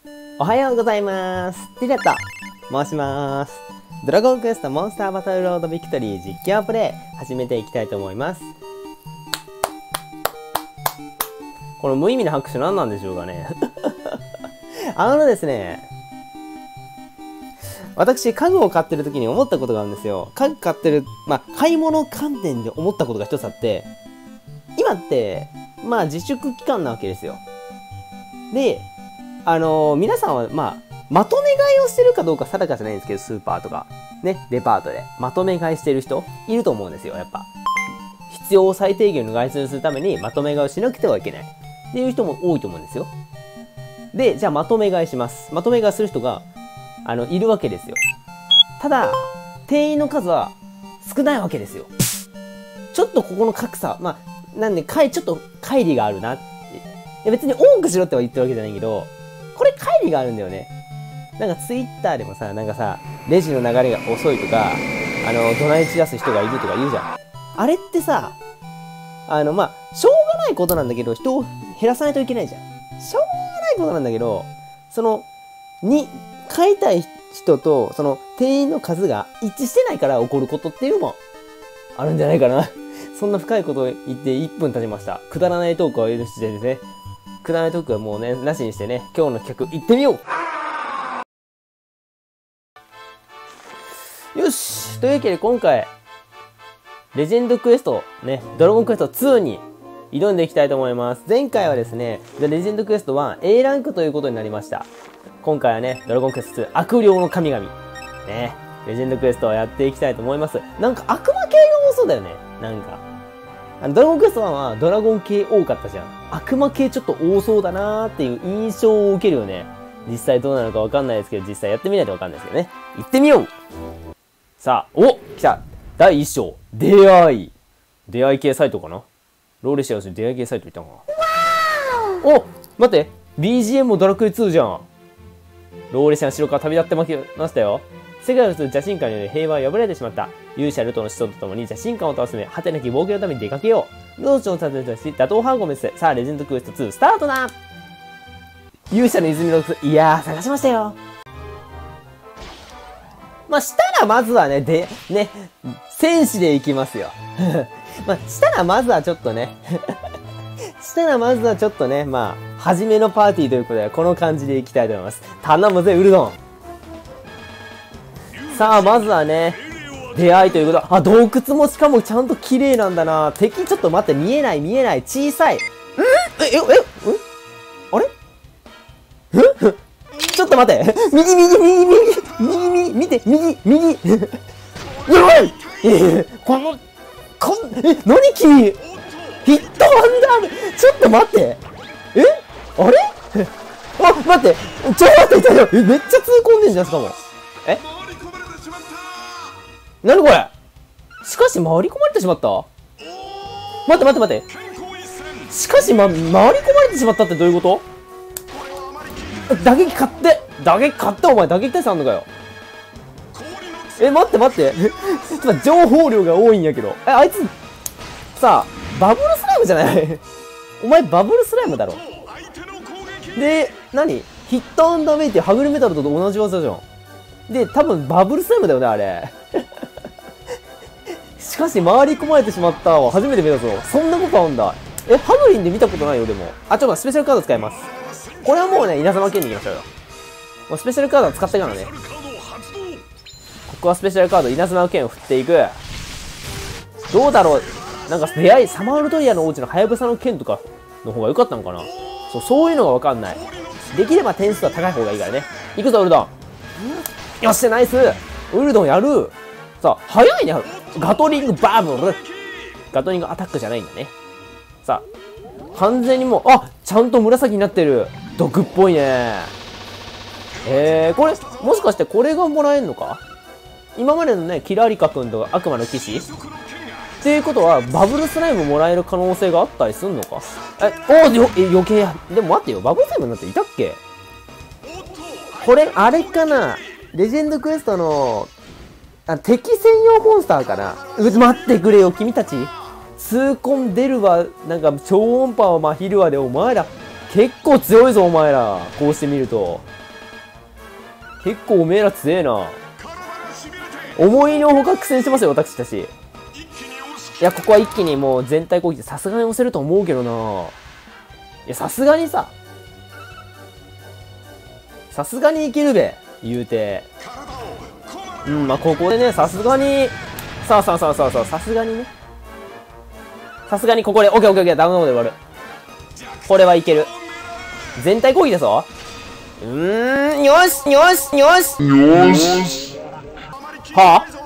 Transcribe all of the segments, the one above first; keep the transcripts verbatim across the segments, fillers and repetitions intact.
おはようございます。ティレット申します。ドラゴンクエストモンスターバトルロードビクトリー実況プレイ始めていきたいと思います。この無意味な拍手何なんでしょうかね。あのですね、私家具を買ってる時に思ったことがあるんですよ。家具買ってる、まあ買い物関連で思ったことが一つあって、今ってまあ自粛期間なわけですよ。で、あのー、皆さんはまあまとめ買いをしてるかどうか定かじゃないんですけど、スーパーとかね、デパートでまとめ買いしてる人いると思うんですよ。やっぱ必要最低限の外出するためにまとめ買いをしなくてはいけないっていう人も多いと思うんですよ。で、じゃあまとめ買いします。まとめ買いする人があのいるわけですよ。ただ店員の数は少ないわけですよ。ちょっとここの格差、まあなんでかいちょっと乖離があるなって。いや別に多くしろっては言ってるわけじゃないけど、これ乖離があるんだよね。なんかツイッターでもさ、なんかさ、レジの流れが遅いとか、あの怒鳴り散らす人がいるとか言うじゃん。あれってさ、あのまあしょうがないことなんだけど、人を減らさないといけないじゃん。しょうがないことなんだけど、そのに買いたい人とその店員の数が一致してないから起こることっていうのもあるんじゃないかな。そんな深いことを言っていっぷん経ちました。くだらないトークを許してですね。くだらないトークはもうね、なしにしてね、今日の企画行ってみよう。よし、というわけで今回レジェンドクエストね、ドラゴンクエストツーに挑んでいきたいと思います。前回はですね、レジェンドクエストワン エー ランクということになりました。今回はね、ドラゴンクエストツー悪霊の神々ね、レジェンドクエストをやっていきたいと思います。なんか悪魔系が多そうだよね。なんかあのドラゴンクエストワンはドラゴン系多かったじゃん。悪魔系ちょっと多そうだなーっていう印象を受けるよね。実際どうなのかわかんないですけど、実際やってみないとわかんないですけどね。行ってみよう。さあ、お、来た。だいいっ章。出会い。出会い系サイトかな。ローレシアスに出会い系サイトいたのかな。お、待って。ビージーエム もドラクエツーじゃん。ローレシアの城から旅立ってましたよ。世界をする邪神官により平和は破られてしまった。勇者ルトの子孫と共に邪神官を倒すため、果てなき冒険のために出かけよう。ローチョンを立てたし、打倒ハーゴメスで、さあ、レジェンドクエストツースタートだ。勇者の泉の靴、いやー、探しましたよ。まあ、したらまずはね、で、ね、戦士でいきますよ。まあ、したらまずはちょっとね、したらまずはちょっとね、まあ、初めのパーティーということで、この感じでいきたいと思います。頼むぜ、ウルドン。さあ、まずはね、出会いということ。あ、洞窟もしかもちゃんと綺麗なんだな。敵ちょっと待って、見えない見えない。小さい。んえ、え、え、んあれんちょっと待って。右右右右右右見て、右右やばいえー、この、こん、え、何君ヒットワンダーちょっと待って。えあれあ、待って。ちょ、待って、ちょ、え、めっちゃ痛恨んでんじゃん、しかも。えなにこれ。しかし回り込まれてしまった。待って待って待って。しかし、ま、回り込まれてしまったってどういうこと。打撃買って打撃買ってお前打撃耐性あんのかよ。え、待って待って。ちょっと情報量が多いんやけど。え、あいつ、さあ、バブルスライムじゃないお前バブルスライムだろ。で、何ヒットアンダーメイってハグルメタルと同じ技じゃん。で、多分バブルスライムだよね、あれ。しかし回り込まれてしまったわ。初めて見たぞ。そんなことあるんだ。え、ハグリンで見たことないよ、でも。あ、ちょっとスペシャルカード使います。これはもうね、稲妻剣に行きましょうよ。もうスペシャルカードは使ってからね。ここはスペシャルカード、稲妻剣を振っていく。どうだろう。なんか出会い、サマールトリアの王子のハヤブサの剣とかの方が良かったのかな。そう、そういうのがわかんない。できれば点数は高い方がいいからね。行くぞ、ウルドン。よっしゃ、ナイス。ウルドンやる。さあ、早いね。ガトリングバブル。ガトリングアタックじゃないんだね。さあ、完全にもう、あ、ちゃんと紫になってる。毒っぽいね。えー、これ、もしかしてこれがもらえるのか。今までのね、キラリカ君とか悪魔の騎士っていうことは、バブルスライムもらえる可能性があったりすんのか。え、おー、よ、え、余計や。でも待ってよ、バブルスライムなんていたっけ。これ、あれかな。レジェンドクエストの、あ、敵専用モンスターかな。う、待ってくれよ、君たち。痛恨出るわ、なんか超音波をまひるわで、お前ら、 結構強いぞ、お前ら。こうして見ると。結構おめえら強えな。思いのほか苦戦してますよ、私たち。いや、ここは一気にもう全体攻撃でさすがに押せると思うけどな。いや、さすがにさ。さすがにいけるべ、言うて。うん、まあ、ここでね、さすがに、さあさあさあさあさあ、さすがにね。さすがにここで、オッケーオッケーオッケー、ダウンロードで終わる。これはいける。全体攻撃だぞ。うーん、よしよしよしよしはぁ、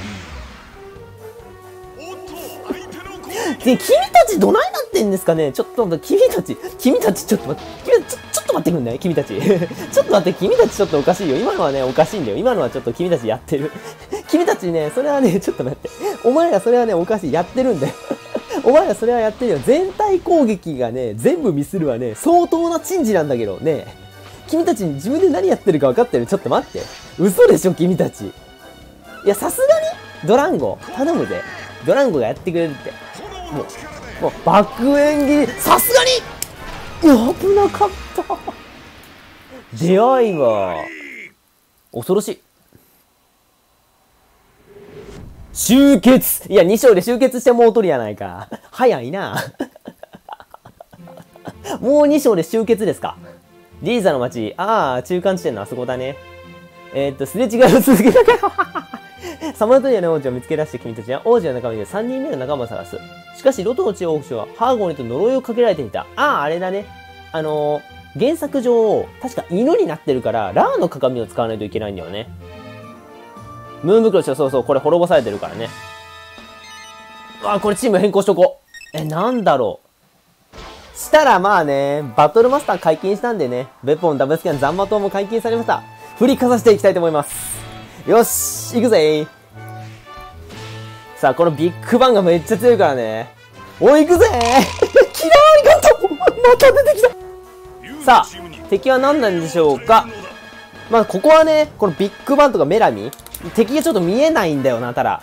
君たちどないなってんですかね。ちょっと待って、君たち、君たちちょっと待って、君たちちょ、ちょっと待ってくんない君たち。ちょっと待って、君たちちょっとおかしいよ。今のはね、おかしいんだよ。今のはちょっと君たちやってる。君たちね、それはね、ちょっと待って。お前らそれはね、おかしい。やってるんだよ。お前らそれはやってるよ。全体攻撃がね、全部ミスるはね、相当な珍事なんだけど、ね。君たち自分で何やってるか分かってる？ちょっと待って。嘘でしょ、君たち。いや、さすがに、ドランゴ、頼むぜ。ドランゴがやってくれるって。もう、もう、爆炎切り、さすがに危なかった。出会いが、恐ろしい。集結いや、に章で集結してもうとるやないか。早いな。もうに章で集結ですか。リーザの街。ああ、中間地点のあそこだね。えー、っと、すれ違いを続けたから。サマートリアの王子を見つけ出して君たちは王子の仲間でさんにんめの仲間を探す。しかし、ロトの地方王子はハーゴニと呪いをかけられていた。ああ、あれだね。あのー、原作上、確か犬になってるから、ラーの鏡を使わないといけないんだよね。ムーン袋しよう、そうそう、これ滅ぼされてるからね。あ、これチーム変更しとこう。え、なんだろう。したらまあね、バトルマスター解禁したんでね、ベポンダブルスキャンザンマ島も解禁されました。振りかざしていきたいと思います。よし、行くぜ。さあ、このビッグバンがめっちゃ強いからね。おい、行くぜ。キラーリガントまた出てきた。さあ、敵は何なんでしょうか。まあ、ここはね、このビッグバンとかメラミ敵がちょっと見えないんだよな、ただ。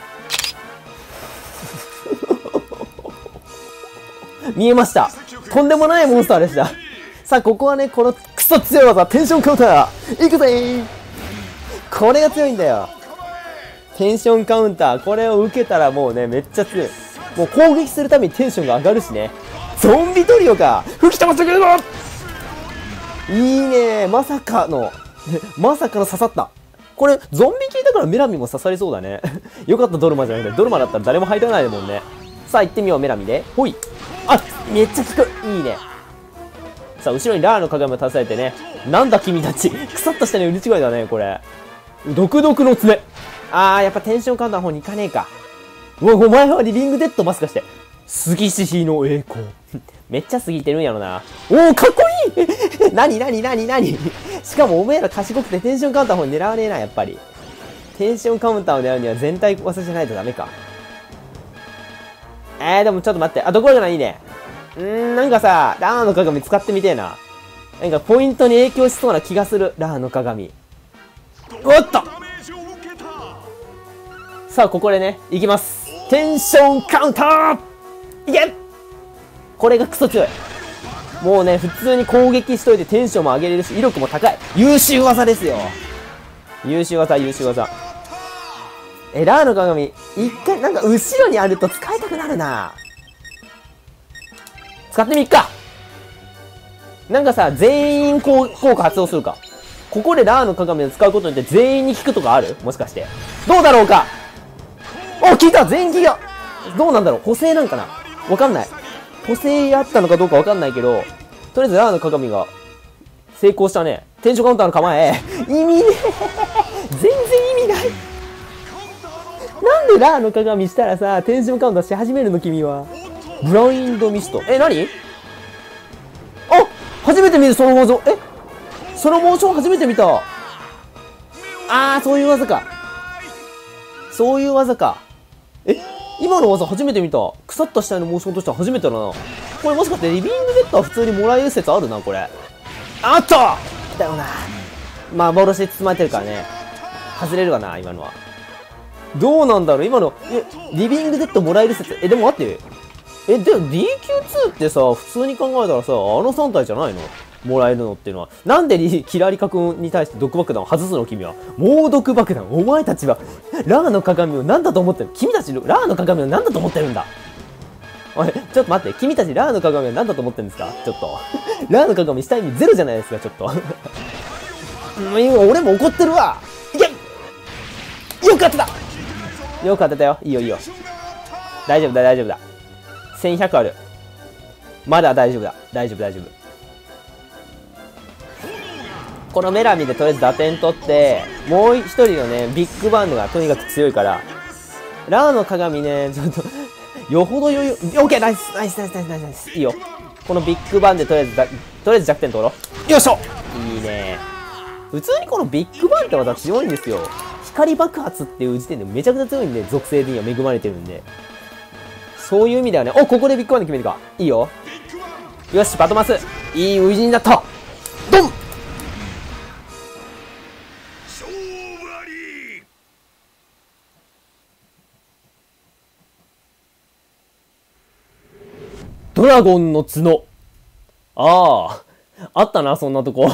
見えました。とんでもないモンスターでした。さあ、ここはね、このクソ強い技、テンションカウンター。いくぜー。これが強いんだよ。テンションカウンター。これを受けたらもうね、めっちゃ強い。もう攻撃するためにテンションが上がるしね。ゾンビトリオか。吹き飛ばしてくれるぞ。いいね。まさかの、まさかの刺さった。これ、ゾンビ系だからメラミも刺さりそうだね。よかった、ドルマじゃなくて、ドルマだったら誰も入らないもんね。さあ、行ってみよう、メラミで。ほい。あ、めっちゃ効く。いいね。さあ、後ろにラーの鏡を携えてね。なんだ君たち。腐った下に売り違いだね、これ。独特の爪。あー、やっぱテンションカウンターの方に行かねえか。うわ、お前はリビングデッドもしかして。杉獅子の栄光。めっちゃ過ぎてるんやろな。おー、かっこいい。なになになになに。しかもおめえら賢くてテンションカウンターの方に狙わねえな、やっぱり。テンションカウンターを狙うには全体技じゃないとダメか。えー、でもちょっと待って。あ、どころじゃないいね。うーん、なんかさ、ラーの鏡使ってみてえな。なんかポイントに影響しそうな気がする。ラーの鏡。おっとさあ、ここでね、いきます。テンションカウンターいけ。これがクソ強い。もうね、普通に攻撃しといてテンションも上げれるし、威力も高い。優秀技ですよ。優秀技、優秀技。え、ラーの鏡、一回、なんか後ろにあると使いたくなるな。使ってみっか。なんかさ、全員効果発動するか。ここでラーの鏡を使うことによって全員に効くとかある？もしかして。どうだろうか。お、効いた。全員効いた。どうなんだろう。補正なんかな。わかんない。補正あったのかどうかわかんないけど、とりあえずラーの鏡が成功したね。テンションカウンターの構え。意味ねえ。全然意味ない。なんでラーの鏡したらさ、テンションカウンターし始めるの君は。ブラインドミスト。え、何？あ、初めて見る、そのモーション。え、そのモーション初めて見た。あー、そういう技か。そういう技か。え、今の技初めて見た。腐った下のモーションとしては初めてだな。これもしかしてリビングデッドは普通にもらえる説あるな、これ。あっとだよな。まあ、幻で包まれてるからね。外れるわな、今のは。どうなんだろう今の、え、リビングデッドもらえる説。え、でも待って。 え、でも ディーキューツー ってさ、普通に考えたらさ、あのさん体じゃないのもらえるのっていうのは。なんでリキラリカ君に対して毒爆弾を外すの君は。猛毒爆弾。お前たちは、ラーの鏡を何だと思ってる君たち、ラーの鏡を何だと思ってるんだおい、ちょっと待って。君たちラーの鏡を何だと思ってるんですかちょっと。ラーの鏡した意味ゼロじゃないですか、ちょっと。今俺も怒ってるわいけよく当てたよく当てたよ。いいよいいよ。大丈夫だ、大丈夫だ。せんひゃくある。まだ大丈夫だ。大丈夫、大丈夫。このメラミでとりあえず打点取って、もう一人のね、ビッグバンドがとにかく強いから、ラーの鏡ね、ちょっと、よほど余裕、オッケーナイスナイスナイスナイスナイスナイスいいよ。このビッグバンでとりあえずだ、とりあえず弱点取ろう。よいしょいいね。普通にこのビッグバンって技強いんですよ。光爆発っていう時点でめちゃくちゃ強いんで、属性には恵まれてるんで。そういう意味ではね、お、ここでビッグバンで決めるか。いいよ。よし、バトマス。いいウイジになった。ドンドラゴンの角。ああ、あったな、そんなとこ。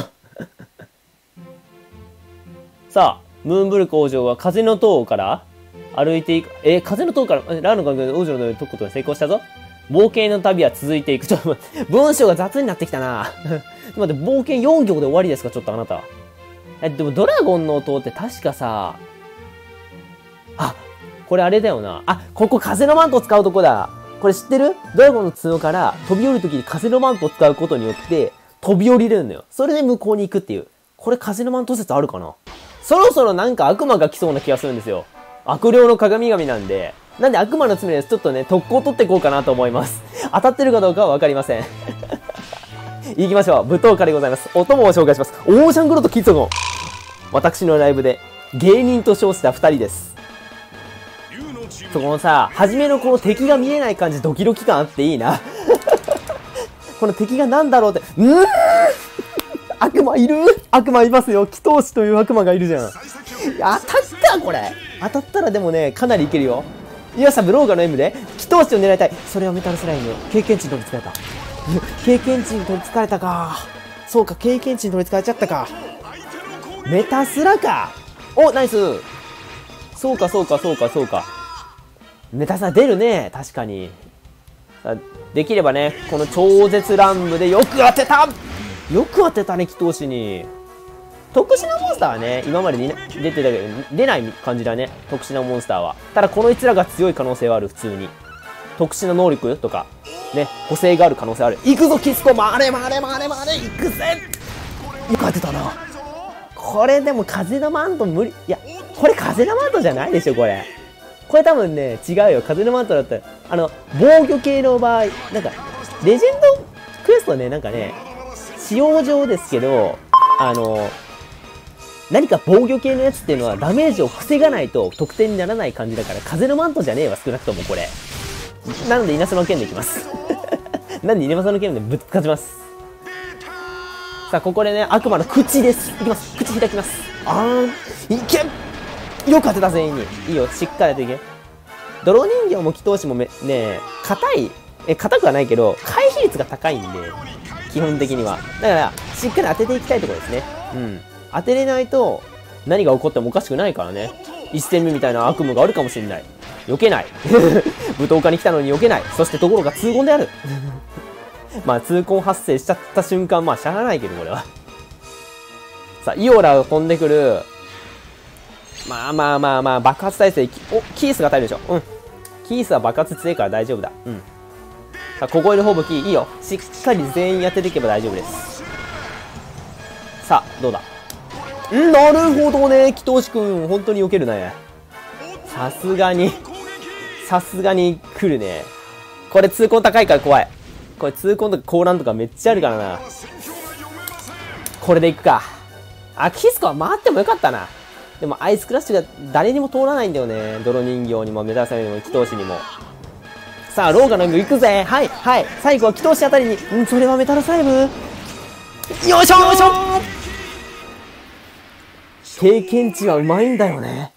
さあ、ムーンブルク王女は風の塔から歩いていく。えー、風の塔から、ラーの関係で王女の解くことが成功したぞ。冒険の旅は続いていく。ちょっと待って、文章が雑になってきたな。ちょっと待って、冒険よん行で終わりですかちょっとあなた。え、でもドラゴンの塔って確かさ、あ、これあれだよな。あ、ここ風のマントを使うとこだ。これ知ってる？ドラゴンの角から飛び降りるときに風のマントを使うことによって飛び降りれるんだよ。それで向こうに行くっていう。これ風のマント説あるかな？そろそろなんか悪魔が来そうな気がするんですよ。悪霊の鏡神なんで。なんで悪魔の爪です。ちょっとね、特攻取っていこうかなと思います。当たってるかどうかはわかりません。行きましょう。舞踏家でございます。お供を紹介します。オーシャングロとキッズゴン。私のライブで芸人と称した二人です。そこのさ、初めのこの敵が見えない感じ、ドキドキ感あっていいな。この敵が何だろうって、うーん悪魔いる悪魔いますよ。祈祷師という悪魔がいるじゃん。当たったこれ当たったらでもね、かなりいけるよ。よっしゃ、ブローガの M で、祈祷師を狙いたい。それはメタルスライム。経験値に取り憑かれた。経験値に取り憑かれたか。そうか、経験値に取り憑かれちゃったか。メタスラか。お、ナイス。そうか、そうか、そうか、そうか。メタスラ出るね。確かに。できればね、この超絶乱舞でよく当てたよく当てたね、祈祷師に。特殊なモンスターはね、今までに出てたけど、出ない感じだね。特殊なモンスターは。ただ、この逸らが強い可能性はある、普通に。特殊な能力とか、ね、補正がある可能性ある。行くぞ、キスコ回れ回れ回れ回れ行くぜよく当てたな。これでも、風のマント無理。いや、これ風のマントじゃないでしょ、これ。これ多分ね、違うよ。風のマントだったら、あの、防御系の場合、なんか、レジェンドクエストね、なんかね、使用上ですけど、あの、何か防御系のやつっていうのはダメージを防がないと得点にならない感じだから、風のマントじゃねえわ、少なくともこれ。なので、稲妻の剣でいきます。なんで稲妻の剣でぶっ勝ちます。さあ、ここでね、悪魔の口です。いきます。口開きます。あーん、いけよく当てた、全員に。いいよ、しっかりといけ。泥人形も祈祷師もめ、ね、硬い、え、硬くはないけど、回避率が高いんで、基本的には。だから、しっかり当てていきたいところですね。うん。当てれないと、何が起こってもおかしくないからね。一戦目みたいな悪夢があるかもしれない。避けない。舞踏家に来たのに避けない。そしてところが痛恨である。まあ、痛恨発生しちゃった瞬間、まあ、しゃあないけど、これは。さあ、イオラが飛んでくる。まあまあまあまあ、爆発耐性、お、キースが耐えるでしょ。うん。キースは爆発強いから大丈夫だ。うん。さあ、ここいるほぼキー、いいよ。しっかり全員当てていけば大丈夫です。さあ、どうだ。んなるほどね。祈祷師くん、本当に避けるね。さすがに、さすがに来るね。これ痛恨高いから怖い。これ痛恨とか高乱とかめっちゃあるからな。これでいくか。あ、キスコは回ってもよかったな。でもアイスクラッシュが誰にも通らないんだよね。泥人形にもメタルサイにも祈祷師にも。さあ、ローガの行くぜ。はい、はい。最後は祈祷師あたりに。うん、それはメタルサイブ。よいしょよいしょ経験値はうまいんだよね。